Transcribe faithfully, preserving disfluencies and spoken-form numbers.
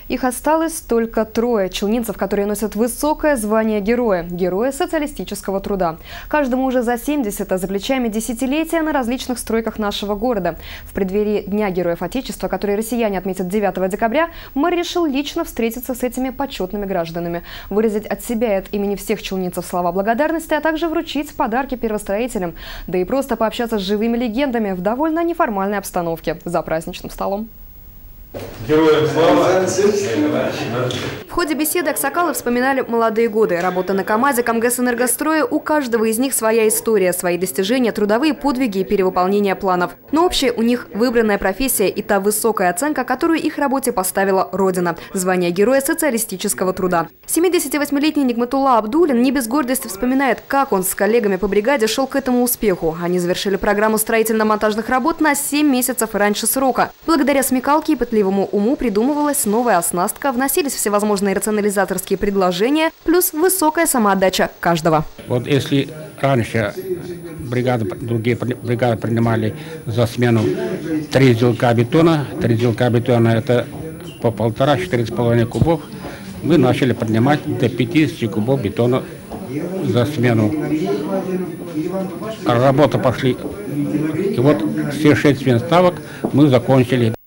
Их осталось только трое челнинцев, которые носят высокое звание героя – героя социалистического труда. Каждому уже за семьдесят, а за плечами десятилетия на различных стройках нашего города. В преддверии Дня Героев Отечества, который россияне отметят девятого декабря, мэр решил лично встретиться с этими почетными гражданами, выразить от себя и от имени всех челнинцев слова благодарности, а также вручить подарки первостроителям, да и просто пообщаться с живыми легендами в довольно неформальной обстановке за праздничным столом. Героям слава! В ходе беседы аксакалы вспоминали молодые годы. Работа на КАМАЗе, Камгэс-Энергостроя. У каждого из них своя история, свои достижения, трудовые подвиги и перевыполнение планов. Но общая у них выбранная профессия и та высокая оценка, которую их работе поставила Родина – звание Героя социалистического труда. семидесятивосьмилетний Нигматулла Абдулин не без гордости вспоминает, как он с коллегами по бригаде шел к этому успеху. Они завершили программу строительно-монтажных работ на семь месяцев раньше срока. Благодаря смекалке и пытливому уму придумывалась новая оснастка, вносились всевозможные рационализаторские предложения, плюс высокая самоотдача каждого. Вот если раньше бригады, другие бригады принимали за смену три узелка бетона, три узелка бетона это по полтора-четыре с половиной кубов, мы начали принимать до пятидесяти кубов бетона за смену. Работа пошли. И вот все шесть смен ставок мы закончили.